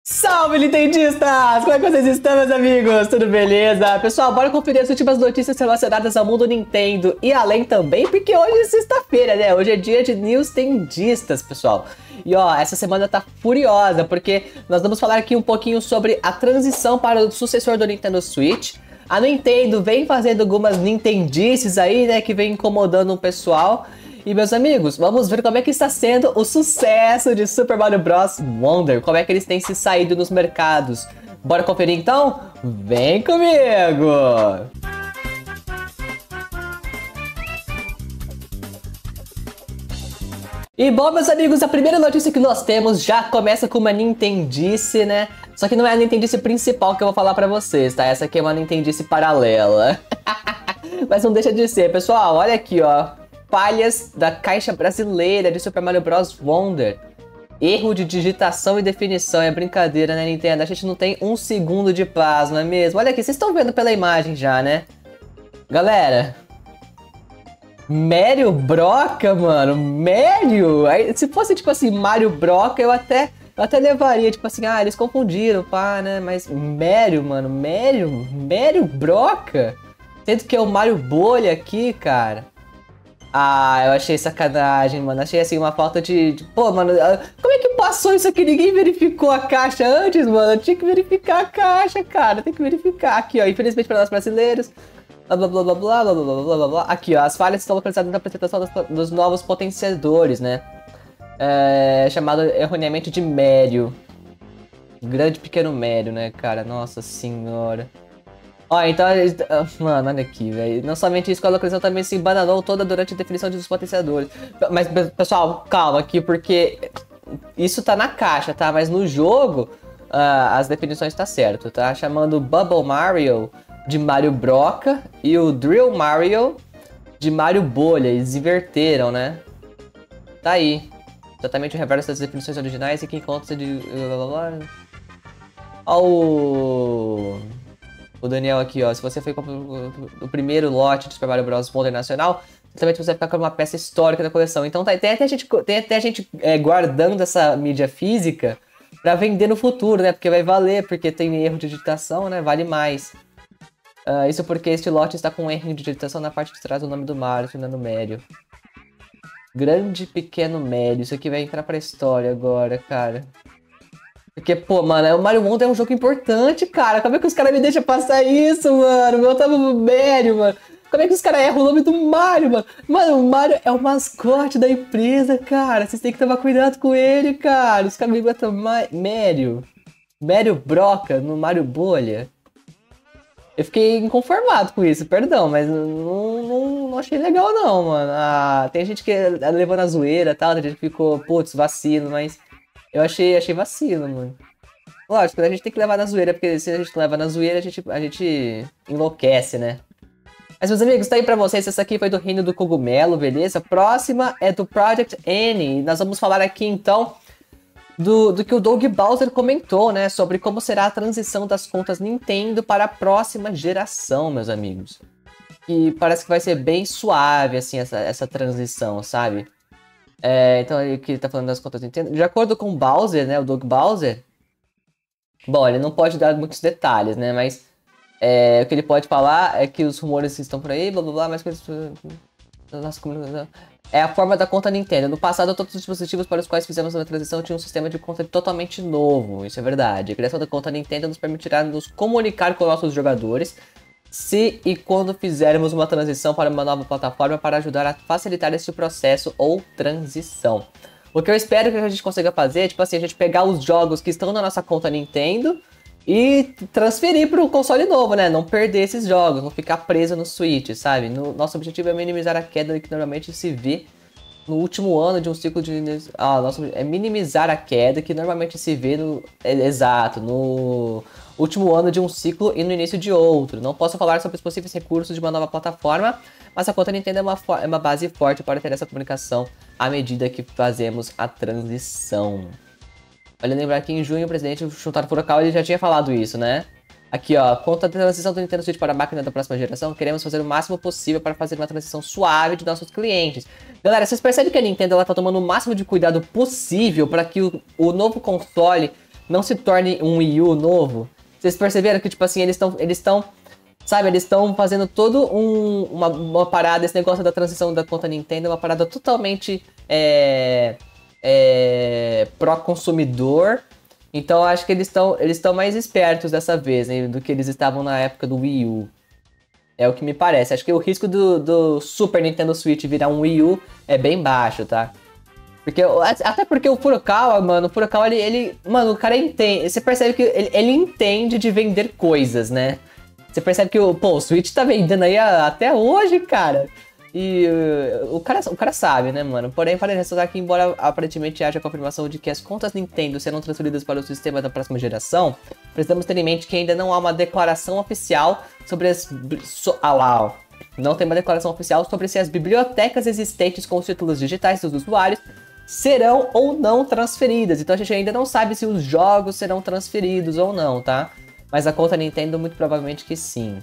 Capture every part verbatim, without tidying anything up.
Salve, Nintendistas! Como é que vocês estão, meus amigos? Tudo beleza? Pessoal, bora conferir as últimas notícias relacionadas ao mundo Nintendo e além também, porque hoje é sexta-feira, né? Hoje é dia de News Tendistas, pessoal. E ó, essa semana tá furiosa, porque nós vamos falar aqui um pouquinho sobre a transição para o sucessor do Nintendo Switch. A Nintendo vem fazendo algumas Nintendices aí, né, que vem incomodando o pessoal. E meus amigos, vamos ver como é que está sendo o sucesso de Super Mario Bros. Wonder. Como é que eles têm se saído nos mercados. Bora conferir então? Vem comigo! E bom, meus amigos, a primeira notícia que nós temos já começa com uma Nintendice, né? Só que não é a Nintendice principal que eu vou falar pra vocês, tá? Essa aqui é uma Nintendice paralela. Mas não deixa de ser. Pessoal, olha aqui, ó. Falhas da caixa brasileira de Super Mario Bros. Wonder. Erro de digitação e definição. É brincadeira, né, Nintendo? A gente não tem um segundo de paz, não é mesmo? Olha aqui, vocês estão vendo pela imagem já, né? Galera... Mario Broca, mano, Mario, aí, se fosse tipo assim, Mario Broca, eu até, eu até levaria, tipo assim, ah, eles confundiram, pá, né, mas Mario, mano, Mario, Mario Broca, sendo que é o Mario Bolha aqui, cara. Ah, eu achei sacanagem, mano, achei assim, uma falta de, de, pô, mano, como é que passou isso aqui, ninguém verificou a caixa antes, mano, eu tinha que verificar a caixa, cara, tem que verificar aqui, ó, infelizmente para nós brasileiros. Blá, blá, blá, blá, blá, blá, blá, blá, blá, blá. Aqui, ó, as falhas estão localizadas na apresentação dos, dos novos potenciadores, né? É, chamado erroneamente de Mario. Grande pequeno Mario, né, cara? Nossa senhora. Ó, então, mano, olha aqui, velho. Não somente isso, a localização também se embananou toda durante a definição dos potenciadores. Mas, pessoal, calma aqui, porque isso tá na caixa, tá? Mas no jogo, uh, as definições tá certo, tá? Chamando Bubble Mario de Mario Broca e o Drill Mario de Mario Bolha. Eles inverteram, né? Tá aí. Exatamente o reverso das definições originais e que encontra de... Ó o... o Daniel aqui, ó. Se você foi o primeiro lote de Super Mario Bros. Wonder Nacional, também você vai ficar com uma peça histórica da coleção. Então tá, tem até a gente, tem até a gente é, guardando essa mídia física pra vender no futuro, né? Porque vai valer, porque tem erro de digitação, né? Vale mais. Uh, isso porque este lote está com um erro de digitação na parte de trás do nome do Mario, tornando Mario. Grande pequeno Mario. Isso aqui vai entrar pra história agora, cara. Porque, pô, mano, o Mario Wonder é um jogo importante, cara. Como é que os caras me deixam passar isso, mano? Meu tava no Mario, mano. Como é que os caras erram o nome do Mario, mano? Mano, o Mario é o mascote da empresa, cara. Vocês têm que tomar cuidado com ele, cara. Os caras me botam Mario. Mario Broca no Mario Bolha. Eu fiquei inconformado com isso, perdão, mas não, não, não achei legal não, mano. Ah, tem gente que levou na zoeira e tal, tem gente que ficou, putz, vacilo, mas eu achei, achei vacilo, mano. Lógico, a gente tem que levar na zoeira, porque se a gente não leva na zoeira, a gente, a gente enlouquece, né? Mas, meus amigos, tá aí pra vocês, essa aqui foi do Reino do Cogumelo, beleza? Próxima é do Project N, nós vamos falar aqui, então... Do, do que o Doug Bowser comentou, né? Sobre como será a transição das contas Nintendo para a próxima geração, meus amigos. E parece que vai ser bem suave, assim, essa, essa transição, sabe? É, então, aqui ele tá falando das contas Nintendo. De acordo com o Bowser, né? O Doug Bowser. Bom, ele não pode dar muitos detalhes, né? Mas é, o que ele pode falar é que os rumores estão por aí, blá blá blá, mas coisas... Nossa, como... É a forma da conta Nintendo. No passado, todos os dispositivos para os quais fizemos a transição tinham um sistema de conta totalmente novo. Isso é verdade. A criação da conta Nintendo nos permitirá nos comunicar com nossos jogadores se e quando fizermos uma transição para uma nova plataforma para ajudar a facilitar esse processo ou transição. O que eu espero que a gente consiga fazer é, tipo assim, a gente pegar os jogos que estão na nossa conta Nintendo e transferir para o console novo, né? Não perder esses jogos, não ficar preso no Switch, sabe? No, nosso objetivo é minimizar a queda que normalmente se vê no último ano de um ciclo de... Ah, nosso é minimizar a queda que normalmente se vê no... É, exato, no último ano de um ciclo e no início de outro. Não posso falar sobre os possíveis recursos de uma nova plataforma, mas a conta Nintendo é uma, é uma base forte para ter essa comunicação à medida que fazemos a transição. Vale lembrar que em junho o presidente Shuntaro Furukawa ele já tinha falado isso, né? Aqui, ó, quanto à transição do Nintendo Switch para a máquina da próxima geração, queremos fazer o máximo possível para fazer uma transição suave de nossos clientes. Galera, vocês percebem que a Nintendo ela tá tomando o máximo de cuidado possível para que o, o novo console não se torne um Wii U novo. Vocês perceberam que, tipo assim, eles estão, eles estão, sabe, eles estão fazendo todo um, uma, uma parada, esse negócio da transição da conta Nintendo, uma parada totalmente é, é, pró-consumidor. Então acho que eles estão eles estão mais espertos dessa vez, né, do que eles estavam na época do Wii U. É o que me parece. Acho que o risco do, do Super Nintendo Switch virar um Wii U é bem baixo, tá? Porque, até porque o Furukawa, mano, o Furukawa, ele, ele... Mano, o cara entende... Você percebe que ele, ele entende de vender coisas, né? Você percebe que o, pô, o Switch tá vendendo aí a, até hoje, cara. E uh, o, cara, o cara sabe, né, mano? Porém, vale ressaltar que, embora aparentemente haja confirmação de que as contas Nintendo serão transferidas para o sistema da próxima geração, precisamos ter em mente que ainda não há uma declaração oficial sobre as... So, ah lá, ó. Não tem uma declaração oficial sobre se as bibliotecas existentes com os títulos digitais dos usuários serão ou não transferidas. Então a gente ainda não sabe se os jogos serão transferidos ou não, tá? Mas a conta Nintendo muito provavelmente que sim.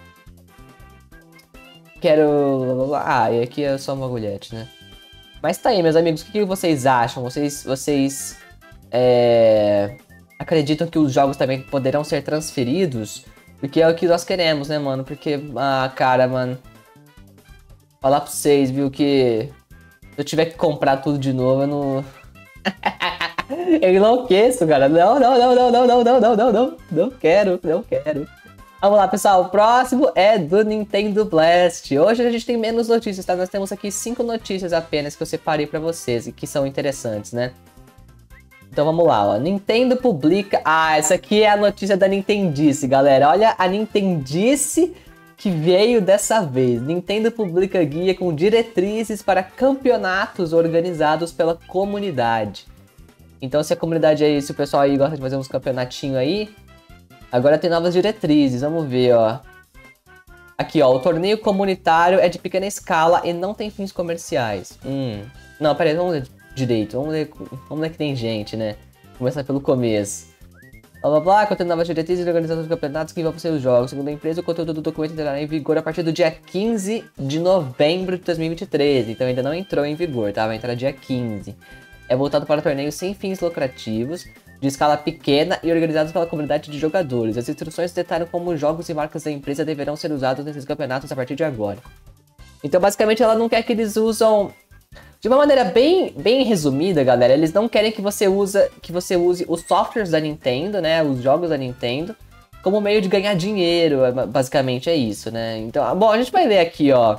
Quero... Ah, e aqui é só uma agulhete, né? Mas tá aí, meus amigos, o que vocês acham? Vocês, vocês é... acreditam que os jogos também poderão ser transferidos? Porque é o que nós queremos, né, mano? Porque, ah, cara, mano... Falar pra vocês, viu, que... Se eu tiver que comprar tudo de novo, eu não... eu enlouqueço, cara. Não, não, não, não, não, não, não, não, não, não. Não quero, não quero. Vamos lá, pessoal. O próximo é do Nintendo Blast. Hoje a gente tem menos notícias, tá? Nós temos aqui cinco notícias apenas que eu separei pra vocês e que são interessantes, né? Então vamos lá, ó. Nintendo publica... Ah, essa aqui é a notícia da Nintendice, galera. Olha a Nintendice que veio dessa vez. Nintendo publica guia com diretrizes para campeonatos organizados pela comunidade. Então se a comunidade aí, se o pessoal aí gosta de fazer uns campeonatinhos aí, agora tem novas diretrizes, vamos ver, ó. Aqui, ó, o torneio comunitário é de pequena escala e não tem fins comerciais. Hum, não, peraí, vamos ler direito, vamos ler, vamos ler que tem gente, né? Começar pelo começo. Blá blá blá, contendo novas diretrizes e organização dos campeonatos que envolvem os jogos. Segundo a empresa, o conteúdo do documento entrará em vigor a partir do dia quinze de novembro de dois mil e vinte e três. Então ainda não entrou em vigor, tá? Vai entrar dia quinze. É voltado para torneios sem fins lucrativos, de escala pequena e organizados pela comunidade de jogadores. As instruções detalham como jogos e marcas da empresa deverão ser usados nesses campeonatos a partir de agora. Então basicamente ela não quer que eles usam... De uma maneira bem, bem resumida, galera, eles não querem que você, usa, que você use os softwares da Nintendo, né, os jogos da Nintendo, como meio de ganhar dinheiro, basicamente é isso, né. Então, bom, a gente vai ver aqui, ó.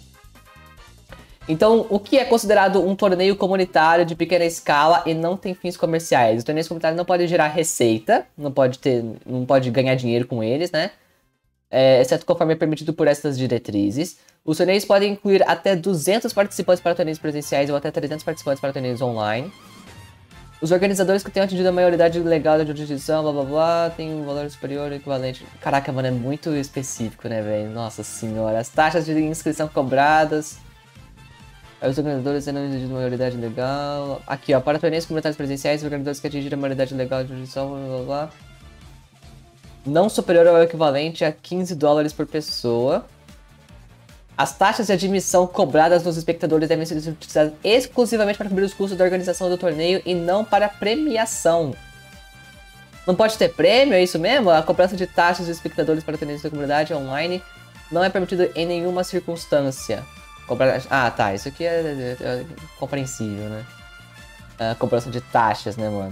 Então, o que é considerado um torneio comunitário de pequena escala e não tem fins comerciais? Os torneios comunitários não podem gerar receita, não pode ter, não pode ganhar dinheiro com eles, né, é, exceto conforme é permitido por essas diretrizes. Os torneios podem incluir até duzentos participantes para torneios presenciais ou até trezentos participantes para torneios online. Os organizadores que tenham atingido a maioridade legal da jurisdição, blá blá blá, tem um valor superior ou equivalente. Caraca, mano, é muito específico, né, velho? Nossa senhora. As taxas de inscrição cobradas. Os organizadores tendo atingido a maioridade legal. Aqui, ó, para torneios comunitários presenciais, os organizadores que atingiram a maioridade legal da jurisdição, blá blá blá. Não superior ao equivalente a quinze dólares por pessoa. As taxas de admissão cobradas dos espectadores devem ser utilizadas exclusivamente para cobrir os custos da organização do torneio e não para premiação. Não pode ter prêmio, é isso mesmo? A cobrança de taxas dos espectadores para torneios da comunidade online não é permitido em nenhuma circunstância. Cobrar... Ah, tá, isso aqui é, é, é compreensível, né? A cobrança de taxas, né, mano?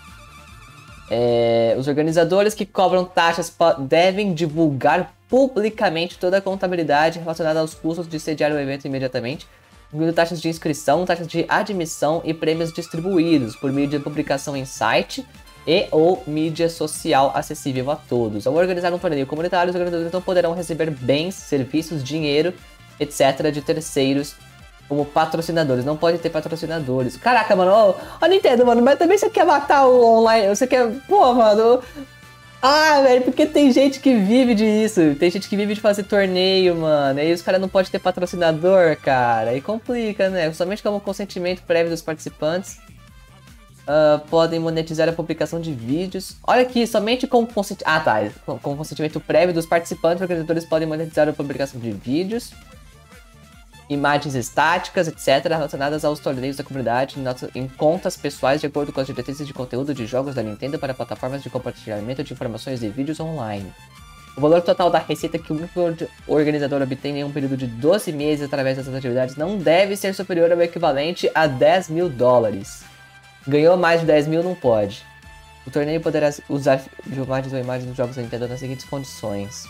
É... Os organizadores que cobram taxas devem divulgar publicamente toda a contabilidade relacionada aos custos de sediar o evento imediatamente, incluindo taxas de inscrição, taxas de admissão e prêmios distribuídos por meio de publicação em site e ou mídia social acessível a todos. Ao organizar um torneio comunitário, os organizadores não poderão receber bens, serviços, dinheiro, etcétera de terceiros como patrocinadores. Não pode ter patrocinadores. Caraca, mano, ó, ó Nintendo, mano, mas também você quer matar o online, você quer... Pô, mano... Ah, velho, porque tem gente que vive disso. Tem gente que vive de fazer torneio, mano. E aí os caras não podem ter patrocinador, cara. Aí complica, né? Somente com o consentimento prévio dos participantes uh, podem monetizar a publicação de vídeos. Olha aqui, somente com consentimento... Ah, tá. Com, com consentimento prévio dos participantes, os organizadores podem monetizar a publicação de vídeos. imagens estáticas, etcétera, relacionadas aos torneios da comunidade em contas pessoais de acordo com as diretrizes de conteúdo de jogos da Nintendo para plataformas de compartilhamento de informações e vídeos online. O valor total da receita que o organizador obtém em um período de doze meses através dessas atividades não deve ser superior ao equivalente a dez mil dólares. Ganhou mais de dez mil, não pode. O torneio poderá usar filmagens ou imagens dos jogos da Nintendo nas seguintes condições.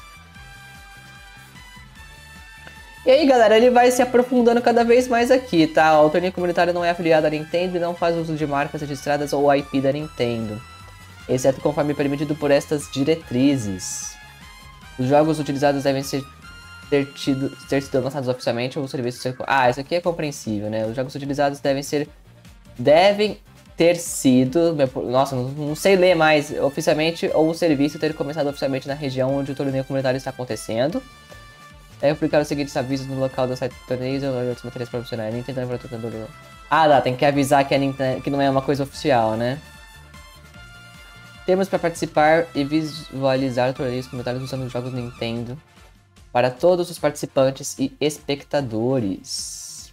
E aí, galera, ele vai se aprofundando cada vez mais aqui, tá? O torneio comunitário não é afiliado à Nintendo e não faz uso de marcas registradas ou I P da Nintendo, exceto conforme permitido por estas diretrizes. Os jogos utilizados devem ser ter, tido, ter sido lançados oficialmente ou o serviço ser... Ah, isso aqui é compreensível, né? Os jogos utilizados devem ser... Devem ter sido... Nossa, não, não sei ler mais. Oficialmente ou o serviço ter começado oficialmente na região onde o torneio comunitário está acontecendo. É aplicar os seguintes avisos no local do site do torneio e outros materiais profissionais. Nintendo é... Ah, dá, tem que avisar que, a Nintendo, que não é uma coisa oficial, né? Temos para participar e visualizar torneios comunitários usando os jogos Nintendo para todos os participantes e espectadores.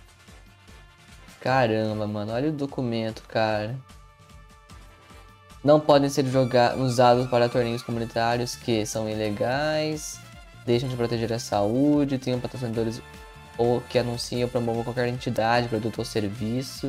Caramba, mano, olha o documento, cara. Não podem ser jogar, usados para torneios comunitários que são ilegais, deixam de proteger a saúde, tenham patrocinadores ou que anunciem ou promovam qualquer entidade, produto ou serviço.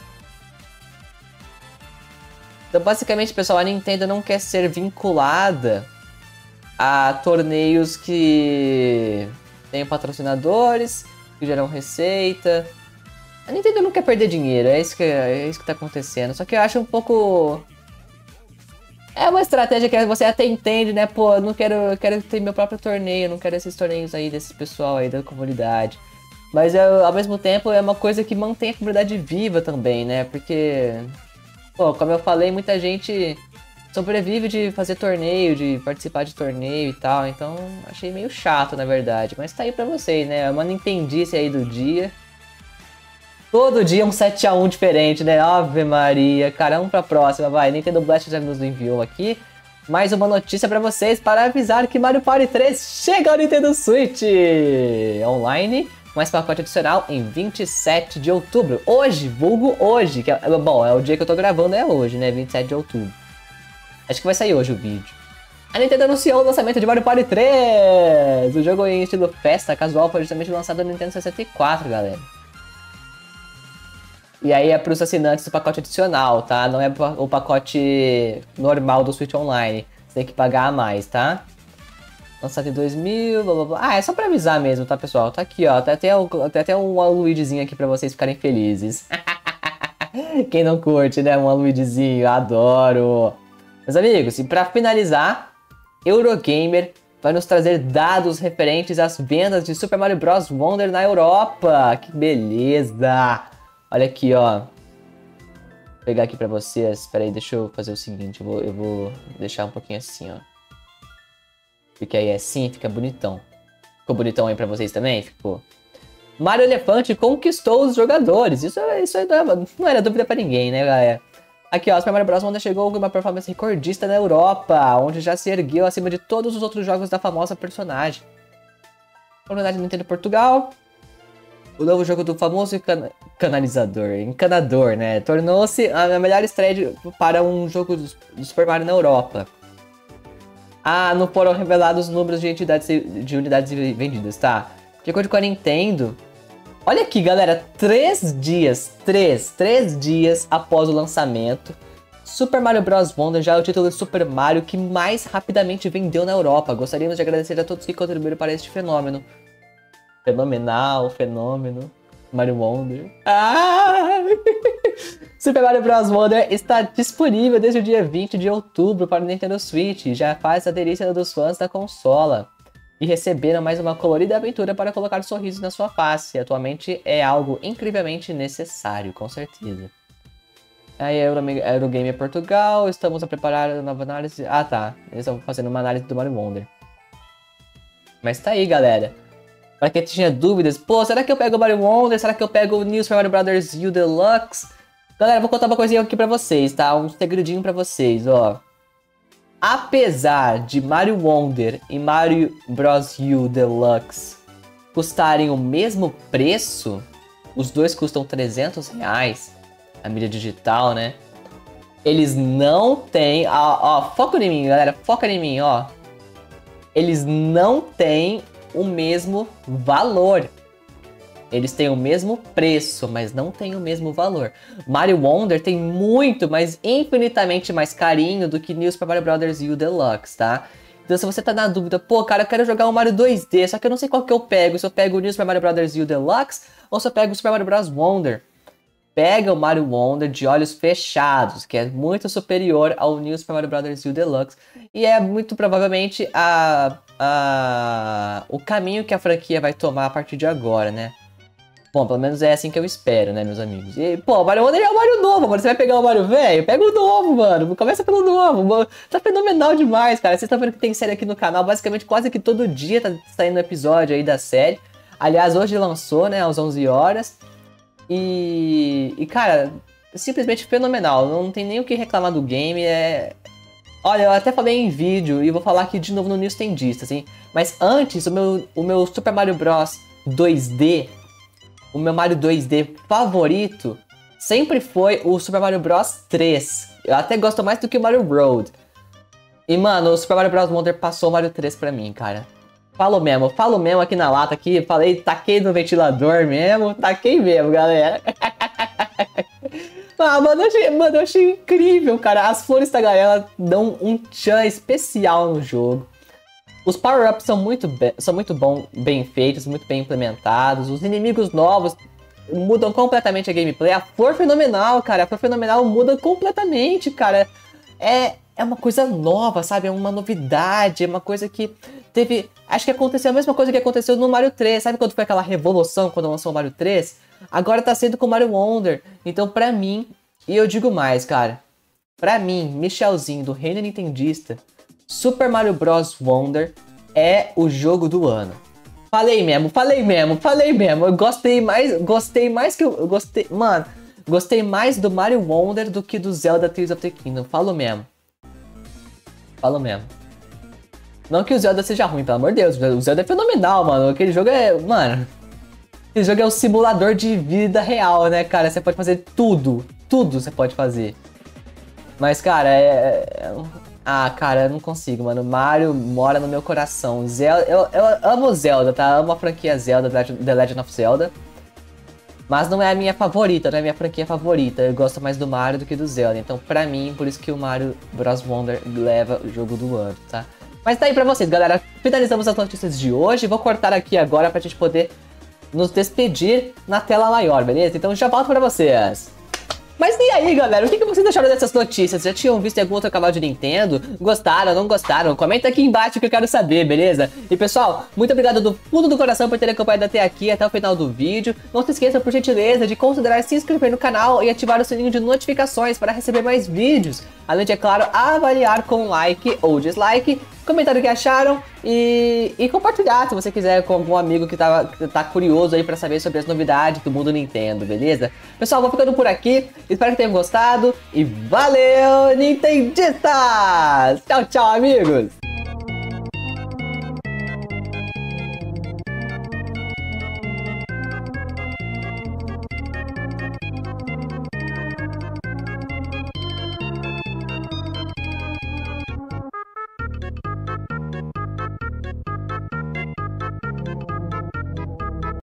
Então, basicamente, pessoal, a Nintendo não quer ser vinculada a torneios que tenham patrocinadores, que geram receita. A Nintendo não quer perder dinheiro, é isso que, é isso que tá acontecendo. Só que eu acho um pouco... É uma estratégia que você até entende, né? Pô, eu não quero, eu quero ter meu próprio torneio, eu não quero esses torneios aí desses pessoal aí da comunidade. Mas, eu, ao mesmo tempo, é uma coisa que mantém a comunidade viva também, né? Porque... Pô, como eu falei, muita gente sobrevive de fazer torneio, de participar de torneio e tal, então achei meio chato, na verdade. Mas tá aí pra vocês, né? É uma Nintendice aí do dia. Todo dia um sete a um diferente, né? Ave Maria. Cara, vamos pra próxima, vai. Nintendo Blast já nos enviou aqui mais uma notícia pra vocês para avisar que Mario Party três chega ao Nintendo Switch Online. Mais pacote adicional em vinte e sete de outubro. Hoje, vulgo hoje. Que é, bom, é o dia que eu tô gravando, é hoje, né? vinte e sete de outubro. Acho que vai sair hoje o vídeo. A Nintendo anunciou o lançamento de Mario Party três. O jogo em estilo festa casual foi justamente lançado no Nintendo sessenta e quatro, galera. E aí é pros assinantes do pacote adicional, tá? Não é o pacote normal do Switch Online. Você tem que pagar a mais, tá? Lançado em dois mil, blá blá blá. Ah, é só pra avisar mesmo, tá, pessoal? Tá aqui, ó. Tem até, tem até um Luigizinho aqui pra vocês ficarem felizes. Quem não curte, né? Um Luigizinho, adoro. Meus amigos, e pra finalizar, Eurogamer vai nos trazer dados referentes às vendas de Super Mario Bros. Wonder na Europa. Que beleza! Olha aqui, ó. Vou pegar aqui pra vocês. Espera aí, deixa eu fazer o seguinte. Eu vou, eu vou deixar um pouquinho assim, ó. Porque aí assim fica bonitão. Ficou bonitão aí pra vocês também? Ficou. Mario Elefante conquistou os jogadores. Isso, isso não era dúvida pra ninguém, né, galera? Aqui, ó, Super Mario Bros. Wonder chegou com uma performance recordista na Europa, onde já se ergueu acima de todos os outros jogos da famosa personagem. Comunidade Nintendo Portugal. O novo jogo do famoso can canalizador, encanador, né? Tornou-se a melhor estreia de, para um jogo do, do Super Mario na Europa. Ah, não foram revelados os números de, entidades, de unidades vendidas, tá? De acordo com a Nintendo... Olha aqui, galera, três dias, três, três dias após o lançamento, Super Mario Bros. Wonder já é o título de Super Mario que mais rapidamente vendeu na Europa. Gostaríamos de agradecer a todos que contribuíram para este fenômeno. Fenomenal, fenômeno, Mario Wonder. Ah! Super Mario Bros. Wonder está disponível desde o dia vinte de outubro para o Nintendo Switch e já faz a delícia dos fãs da consola. E receberam mais uma colorida aventura para colocar sorrisos na sua face. Atualmente é algo incrivelmente necessário, com certeza. Aí, Eurogamer Portugal, estamos a preparar a nova análise... Ah, tá. Eles estão fazendo uma análise do Mario Wonder. Mas tá aí, galera. Pra quem tinha dúvidas, pô, será que eu pego o Mario Wonder? Será que eu pego o New Super Mario Bros. U Deluxe? Galera, vou contar uma coisinha aqui pra vocês, tá? Um segredinho pra vocês, ó. Apesar de Mario Wonder e Mario Bros. U Deluxe custarem o mesmo preço, os dois custam trezentos reais, a mídia digital, né? Eles não têm, ó, ó, foca em mim, galera, foca em mim, ó. Eles não têm o mesmo valor. Eles têm o mesmo preço, mas não têm o mesmo valor. Mario Wonder tem muito, mas infinitamente mais carinho do que New Super Mario Bros. U Deluxe, tá? Então se você tá na dúvida, pô, cara, eu quero jogar um Mario dois D, só que eu não sei qual que eu pego. Se eu pego o New Super Mario Bros. U Deluxe ou se eu pego o Super Mario Bros. Wonder. Pega o Mario Wonder de olhos fechados, que é muito superior ao New Super Mario Bros. U Deluxe. E é muito provavelmente a, a, o caminho que a franquia vai tomar a partir de agora, né? Bom, pelo menos é assim que eu espero, né, meus amigos? E, pô, o Mario Wonder é o Mario novo, mano. Você vai pegar o Mario velho? Pega o novo, mano. Começa pelo novo. Mano. Tá fenomenal demais, cara. Vocês estão vendo que tem série aqui no canal. Basicamente, quase que todo dia tá saindo episódio aí da série. Aliás, hoje lançou, né, às onze horas. E, e cara, simplesmente fenomenal. Não tem nem o que reclamar do game. É... Olha, eu até falei em vídeo e vou falar aqui de novo no News Tendista, assim. Mas antes, o meu, o meu Super Mario Bros. dois D... O meu Mario dois D favorito sempre foi o Super Mario Bros. três. Eu até gosto mais do que o Mario Road. E, mano, o Super Mario Bros. Wonder passou o Mario três pra mim, cara. Falo mesmo, falo mesmo aqui na lata, aqui, falei, taquei no ventilador mesmo, taquei mesmo, galera. Ah, mano, eu achei, mano, eu achei incrível, cara. As flores da galera dão um tchan especial no jogo. Os power-ups são muito, são muito bom, bem feitos, muito bem implementados. Os inimigos novos mudam completamente a gameplay. A flor fenomenal, cara. A flor fenomenal muda completamente, cara. É, é uma coisa nova, sabe? É uma novidade. É uma coisa que teve... Acho que aconteceu a mesma coisa que aconteceu no Mario três. Sabe quando foi aquela revolução quando lançou o Mario três? Agora tá sendo com o Mario Wonder. Então, pra mim... E eu digo mais, cara. Pra mim, Michelzinho, do Reino Nintendista... Super Mario Bros. Wonder é o jogo do ano. Falei mesmo, falei mesmo, falei mesmo. Eu gostei mais, gostei mais que eu, eu gostei, mano, gostei mais do Mario Wonder do que do Zelda Tears of the Kingdom. Falo mesmo. Falo mesmo. Não que o Zelda seja ruim, pelo amor de Deus. O Zelda é fenomenal, mano. Aquele jogo é, mano, aquele jogo é um simulador de vida real, né, cara? Você pode fazer tudo, tudo você pode fazer. Mas, cara, é... é... Ah, cara, eu não consigo, mano. Mario mora no meu coração. Zelda, eu, eu amo Zelda, tá? Amo a franquia Zelda, The Legend of Zelda. Mas não é a minha favorita, não é a minha franquia favorita. Eu gosto mais do Mario do que do Zelda. Então, pra mim, por isso que o Mario Bros. Wonder leva o jogo do ano, tá? Mas tá aí pra vocês, galera. Finalizamos as notícias de hoje. Vou cortar aqui agora pra gente poder nos despedir na tela maior, beleza? Então, já volto pra vocês. Mas e aí, galera, o que vocês acharam dessas notícias? Já tinham visto em algum outro canal de Nintendo? Gostaram, não gostaram? Comenta aqui embaixo que eu quero saber, beleza? E pessoal, muito obrigado do fundo do coração por terem acompanhado até aqui, até o final do vídeo. Não se esqueçam, por gentileza, de considerar se inscrever no canal e ativar o sininho de notificações para receber mais vídeos. Além de, é claro, avaliar com like ou dislike, comentar o que acharam e, e compartilhar se você quiser com algum amigo que tá, que tá curioso aí pra saber sobre as novidades do mundo Nintendo, beleza? Pessoal, vou ficando por aqui, espero que tenham gostado e valeu, Nintendistas! Tchau, tchau, amigos!